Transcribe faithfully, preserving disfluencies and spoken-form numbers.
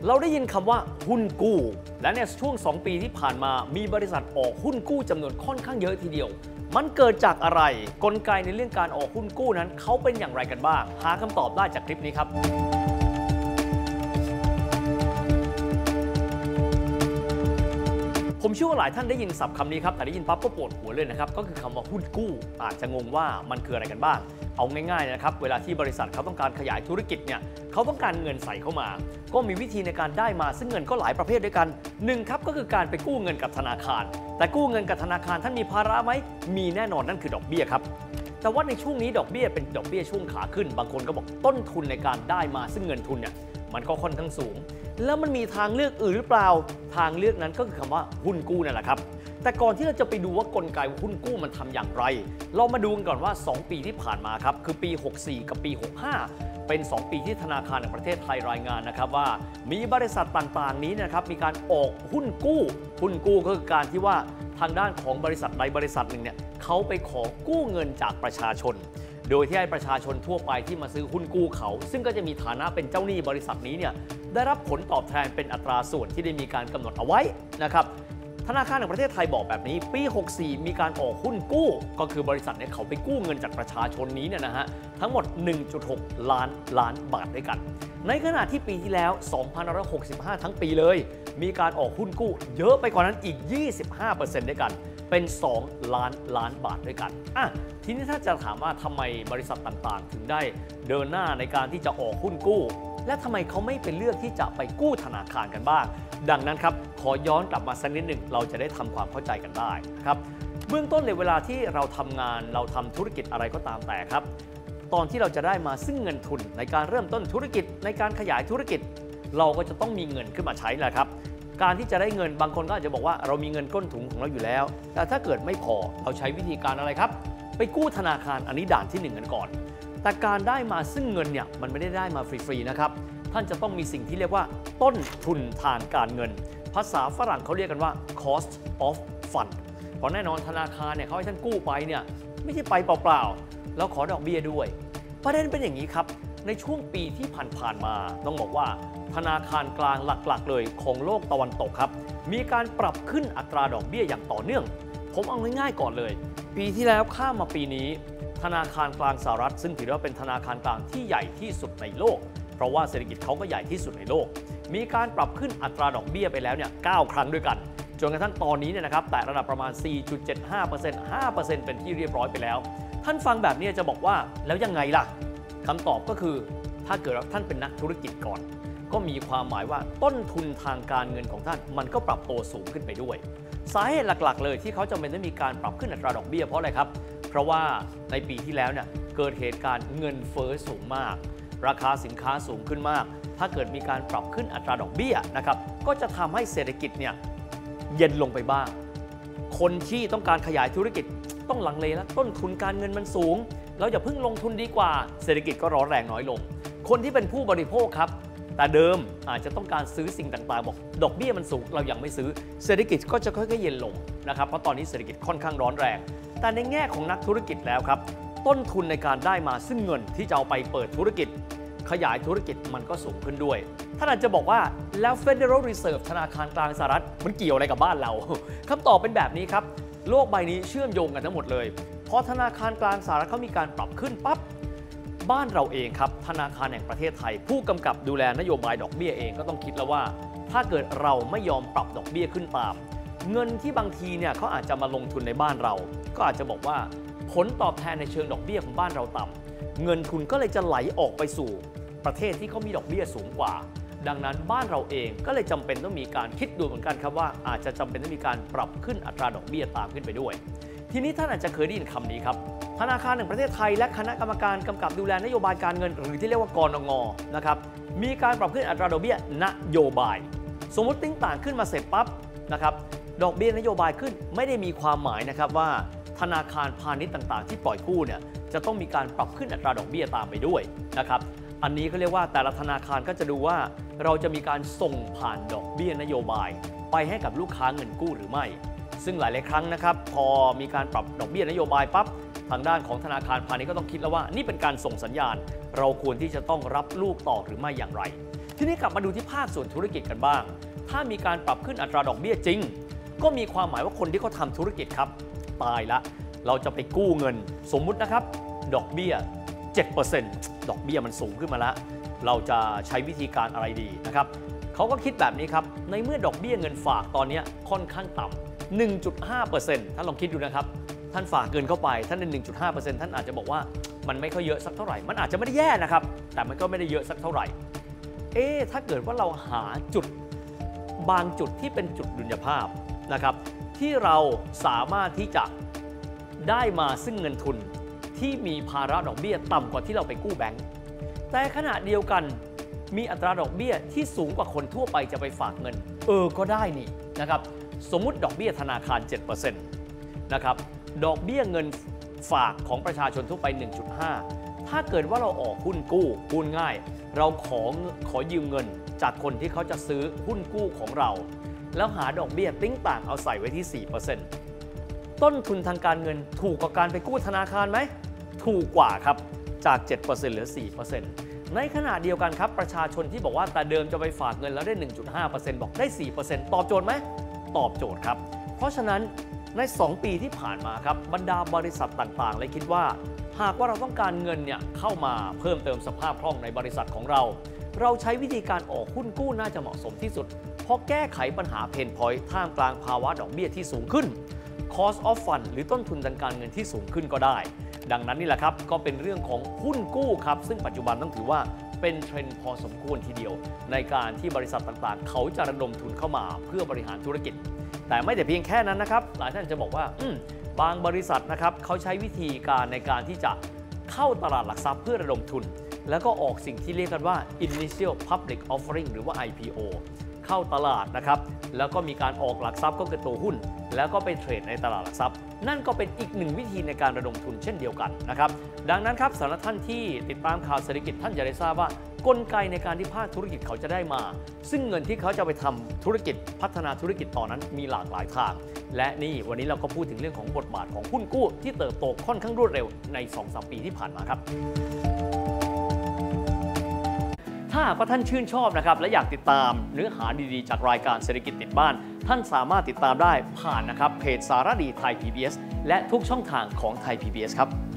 เราได้ยินคำว่าหุ้นกู้และในช่วงสองปีที่ผ่านมามีบริษัทออกหุ้นกู้จำนวนค่อนข้างเยอะทีเดียวมันเกิดจากอะไรกลไกในเรื่องการออกหุ้นกู้นั้นเขาเป็นอย่างไรกันบ้างหาคำตอบได้จากคลิปนี้ครับผมเชื่อว่าหลายท่านได้ยินศัพท์คำนี้ครับแต่ได้ยินปั๊บก็ปวดหัวเลยนะครับก็คือคำว่าหุ้นกู้อาจจะงงว่ามันคืออะไรกันบ้างเอาง่ายๆนะครับเวลาที่บริษัทเขาต้องการขยายธุรกิจเนี่ยเขาต้องการเงินใส่เข้ามาก็มีวิธีในการได้มาซึ่งเงินก็หลายประเภทด้วยกันหนึ่งครับก็คือการไปกู้เงินกับธนาคารแต่กู้เงินกับธนาคารท่านมีภาระไหมมีแน่นอนนั่นคือดอกเบี้ยครับแต่ว่าในช่วงนี้ดอกเบี้ยเป็นดอกเบี้ยช่วงขาขึ้นบางคนก็บอกต้นทุนในการได้มาซึ่งเงินทุนเนี่ยมันก็ค่อนข้างสูงแล้วมันมีทางเลือกอื่นหรือเปล่าทางเลือกนั้นก็คือคำว่าหุ้นกู้นั่นแหละครับแต่ก่อนที่เราจะไปดูว่ากลไกหุ้นกู้มันทำอย่างไรเรามาดูกันก่อนว่าสองปีที่ผ่านมาครับคือปีหกสี่กับปีหกห้าเป็นสองปีที่ธนาคารแห่งประเทศไทยรายงานนะครับว่ามีบริษัทต่างๆนี้นะครับมีการออกหุ้นกู้หุ้นกู้ก็คือการที่ว่าทางด้านของบริษัทใดบริษัทหนึ่งเนี่ยเขาไปขอกู้เงินจากประชาชนโดยที่ให้ประชาชนทั่วไปที่มาซื้อหุ้นกู้เขาซึ่งก็จะมีฐานะเป็นเจ้าหนี้บริษัทนี้เนี่ยได้รับผลตอบแทนเป็นอัตราส่วนที่ได้มีการกำหนดเอาไว้นะครับธนาคารแห่งประเทศไทยบอกแบบนี้ปีหกสี่มีการออกหุ้นกู้ก็คือบริษัทเนี่ยเขาไปกู้เงินจากประชาชนนี้เนี่ยนะฮะทั้งหมด หนึ่งจุดหก ล้านล้านบาทด้วยกันในขณะที่ปีที่แล้วสองพันห้าร้อยหกสิบห้าทั้งปีเลยมีการออกหุ้นกู้เยอะไปกว่านั้นอีก ยี่สิบห้าเปอร์เซ็นต์ ด้วยกันเป็นสองล้านล้านบาทด้วยกันอ่ะทีนี้ถ้าจะถามว่าทำไมบริษัทต่างๆถึงได้เดินหน้าในการที่จะออกหุ้นกู้และทำไมเขาไม่เป็นเลือกที่จะไปกู้ธนาคารกันบ้างดังนั้นครับขอย้อนกลับมาสักนิดหนึ่งเราจะได้ทำความเข้าใจกันได้ครับเบื้องต้นเลยเวลาที่เราทำงานเราทำธุรกิจอะไรก็ตามแต่ครับตอนที่เราจะได้มาซึ่งเงินทุนในการเริ่มต้นธุรกิจในการขยายธุรกิจเราก็จะต้องมีเงินขึ้นมาใช้แหละครับการที่จะได้เงินบางคนก็อาจจะบอกว่าเรามีเงินก้นถุงของเราอยู่แล้วแต่ถ้าเกิดไม่พอเราใช้วิธีการอะไรครับไปกู้ธนาคารอันนี้ด่านที่หนึ่งกันก่อนแต่การได้มาซึ่งเงินเนี่ยมันไม่ได้ได้มาฟรีๆนะครับท่านจะต้องมีสิ่งที่เรียกว่าต้นทุนทางการเงินภาษาฝรั่งเขาเรียกกันว่า cost of fund เพราะแน่นอนธนาคารเนี่ยเขาให้ท่านกู้ไปเนี่ยไม่ใช่ไปเปล่าๆแล้วขอดอกเบี้ยด้วยประเด็นเป็นอย่างนี้ครับในช่วงปีที่ผ่านๆมาต้องบอกว่าธนาคารกลางหลักๆเลยของโลกตะวันตกครับมีการปรับขึ้นอัตราดอกเบี้ยอย่างต่อเนื่องผมเอาง่ายๆก่อนเลยปีที่แล้วข้ามมาปีนี้ธนาคารกลางสหรัฐซึ่งถือว่าเป็นธนาคารกลางที่ใหญ่ที่สุดในโลกเพราะว่าเศรษฐกิจเขาก็ใหญ่ที่สุดในโลกมีการปรับขึ้นอัตราดอกเบี้ยไปแล้วเนี่ยเก้าครั้งด้วยกันจนกระทั่งตอนนี้เนี่ยนะครับแต่ระดับประมาณ สี่จุดเจ็ดห้าเปอร์เซ็นต์ ห้าเปอร์เซ็นต์ เป็นที่เรียบร้อยไปแล้วท่านฟังแบบนี้จะบอกว่าแล้วยังไงล่ะคำตอบก็คือถ้าเกิดว่าท่านเป็นนักธุรกิจก่อนก็มีความหมายว่าต้นทุนทางการเงินของท่านมันก็ปรับตัวสูงขึ้นไปด้วยสาเหตุหลักๆเลยที่เขาจำเป็นต้องมีการปรับขึ้นอัตราดอกเบี้ยเพราะอะไรครับเพราะว่าในปีที่แล้วเนี่ยเกิดเหตุการณ์เงินเฟ้อสูงมากราคาสินค้าสูงขึ้นมากถ้าเกิดมีการปรับขึ้นอัตราดอกเบี้ยนะครับก็จะทำให้เศรษฐกิจเนี่ยเย็นลงไปบ้างคนที่ต้องการขยายธุรกิจต้องลังเลแล้วต้นทุนการเงินมันสูงเราอย่าเพิ่งลงทุนดีกว่าเศรษฐกิจก็ร้อนแรงน้อยลงคนที่เป็นผู้บริโภคครับแต่เดิมอาจจะต้องการซื้อสิ่งต่างๆบอกดอกเบี้ยมันสูงเรายังไม่ซื้อเศรษฐกิจก็จะค่อยๆเย็นลงนะครับเพราะตอนนี้เศรษฐกิจค่อนข้างร้อนแรงแต่ในแง่ของนักธุรกิจแล้วครับต้นทุนในการได้มาซึ่งเงินที่จะเอาไปเปิดธุรกิจขยายธุรกิจมันก็สูงขึ้นด้วยท่านอาจจะบอกว่าแล้ว Federal Reserve ธนาคารกลางสหรัฐมันเกี่ยวอะไรกับบ้านเราคำตอบเป็นแบบนี้ครับโลกใบนี้เชื่อมโยงกันทั้งหมดเลยพอธนาคารกลางสหรัฐเขามีการปรับขึ้นปั๊บบ้านเราเองครับธนาคารแห่งประเทศไทยผู้กำกับดูแลนโยบายดอกเบี้ยเองก็ต้องคิดแล้วว่าถ้าเกิดเราไม่ยอมปรับดอกเบี้ยขึ้นตามเงินที่บางทีเนี่ยเขาอาจจะมาลงทุนในบ้านเราก็อาจจะบอกว่าผลตอบแทนในเชิงดอกเบี้ยของบ้านเราต่ำเงินทุนก็เลยจะไหลออกไปสู่ประเทศที่เขามีดอกเบี้ยสูงกว่าดังนั้นบ้านเราเองก็เลยจำเป็นต้องมีการคิดดูเหมือนกันครับว่าอาจจะจำเป็นต้องมีการปรับขึ้นอัตราดอกเบี้ยตามขึ้นไปด้วยทีนี้ท่านอาจจะเคยได้ยินคำนี้ครับธนาคารแห่งประเทศไทยและคณะกรรมการกำกับดูแลนโยบายการเงินหรือที่เรียกว่ากนง.นะครับมีการปรับขึ้นอัตราดอกเบี้ยนโยบายสมมติติ้งต่างขึ้นมาเสร็จปั๊บนะครับดอกเบี้ยนโยบายขึ้นไม่ได้มีความหมายนะครับว่าธนาคารพาณิชย์ต่างๆที่ปล่อยกู้เนี่ยจะต้องมีการปรับขึ้นอัตราดอกเบี้ยตามไปด้วยนะครับอันนี้เขาเรียกว่าแต่ละธนาคารก็จะดูว่าเราจะมีการส่งผ่านดอกเบี้ยนโยบายไปให้กับลูกค้าเงินกู้หรือไม่ซึ่งหลายๆครั้งนะครับพอมีการปรับดอกเบี้ยนโยบายปั๊บทางด้านของธนาคารพาณิชย์ก็ต้องคิดแล้วว่านี่เป็นการส่งสัญญาณเราควรที่จะต้องรับลูกต่อหรือไม่อย่างไรทีนี้กลับมาดูที่ภาคส่วนธุรกิจกันบ้างถ้ามีการปรับขึ้นอัตราดอกเบี้ยจริงก็มีความหมายว่าคนที่เขาทำธุรกิจครับตายละเราจะไปกู้เงินสมมุตินะครับดอกเบี้ย เจ็ดเปอร์เซ็นต์ ดอกเบี้ยมันสูงขึ้นมาแล้วเราจะใช้วิธีการอะไรดีนะครับเขาก็คิดแบบนี้ครับในเมื่อดอกเบี้ยเงินฝากตอนนี้ค่อนข้างต่ำ หนึ่งจุดห้าเปอร์เซ็นต์ ท่านลองคิดดูนะครับท่านฝากเงินเข้าไปท่านใน หนึ่งจุดห้าเปอร์เซ็นต์ ท่านอาจจะบอกว่ามันไม่ค่อยเยอะสักเท่าไหร่มันอาจจะไม่ได้แย่นะครับแต่มันก็ไม่ได้เยอะสักเท่าไหร่เอ๊ะถ้าเกิดว่าเราหาจุดบางจุดที่เป็นจุดดุลยภาพนะครับที่เราสามารถที่จะได้มาซึ่งเงินทุนที่มีภาระดอกเบี้ยต่ำกว่าที่เราไปกู้แบงก์แต่ขณะเดียวกันมีอัตราดอกเบี้ยที่สูงกว่าคนทั่วไปจะไปฝากเงินเออก็ได้นี่นะครับสมมุติดอกเบี้ยธนาคาร เจ็ดเปอร์เซ็นต์ นะครับดอกเบี้ยเงินฝากของประชาชนทั่วไป หนึ่งจุดห้า ถ้าเกิดว่าเราออกหุ้นกู้พูดง่ายเราขอขอยืมเงินจากคนที่เขาจะซื้อหุ้นกู้ของเราแล้วหาดอกเบี้ยติ้งต่างเอาใส่ไว้ที่ สี่เปอร์เซ็นต์ ต้นทุนทางการเงินถูกกว่าการไปกู้ธนาคารไหมถูกกว่าครับจาก เจ็ดเปอร์เซ็นต์ เหลือ สี่เปอร์เซ็นต์ ในขณะเดียวกันครับประชาชนที่บอกว่าแต่เดิมจะไปฝากเงินแล้วได้ หนึ่งจุดห้าเปอร์เซ็นต์ บอกได้ สี่เปอร์เซ็นต์ ตอบโจทย์ไหมตอบโจทย์ครับเพราะฉะนั้นในสองปีที่ผ่านมาครับบรรดาบริษัทต่างๆเลยคิดว่าหากว่าเราต้องการเงินเนี่ยเข้ามาเพิ่มเติมสภาพคล่องในบริษัทของเราเราใช้วิธีการออกหุ้นกู้น่าจะเหมาะสมที่สุดเพราะแก้ไขปัญหาเพนพอยต์ท่ามกลางภาวะดอกเบี้ยที่สูงขึ้น cost of fund หรือต้นทุนทางการเงินที่สูงขึ้นก็ได้ดังนั้นนี่แหละครับก็เป็นเรื่องของหุ้นกู้ครับซึ่งปัจจุบันต้องถือว่าเป็นเทรนด์พอสมควรทีเดียวในการที่บริษัทต่างๆเขาจะระดมทุนเข้ามาเพื่อบริหารธุรกิจแต่ไม่แต่เพียงแค่นั้นนะครับหลายท่านจะบอกว่าอืมบางบริษัทนะครับเขาใช้วิธีการในการที่จะเข้าตลาดหลักทรัพย์เพื่อระดมทุนแล้วก็ออกสิ่งที่เรียกกันว่า Initial Public Offering หรือว่า ไอ พี โอ เข้าตลาดนะครับแล้วก็มีการออกหลักทรัพย์ก็คือตัวหุ้นแล้วก็ไปเทรดในตลาดหลักทรัพย์นั่นก็เป็นอีกหนึ่งวิธีในการระดมทุนเช่นเดียวกันนะครับดังนั้นครับสำหรับท่านที่ติดตามข่าวเศรษฐกิจท่านจะได้ทราบว่ากลไกในการที่ภาคธุรกิจเขาจะได้มาซึ่งเงินที่เขาจะไปทำธุรกิจพัฒนาธุรกิจต่อนั้นมีหลากหลายทางและนี่วันนี้เราก็พูดถึงเรื่องของบทบาทของหุ้นกู้ที่เติบโตค่อนข้างรวดเร็วใน สองถึงสาม ปีที่ผ่านมาครับถ้าหากว่าท่านชื่นชอบนะครับและอยากติดตามเนื้อหาดีๆจากรายการเศรษฐกิจติดบ้านท่านสามารถติดตามได้ผ่านนะครับเพจสารดีไทย พี บี เอส และทุกช่องทางของไทย พี บี เอส ครับ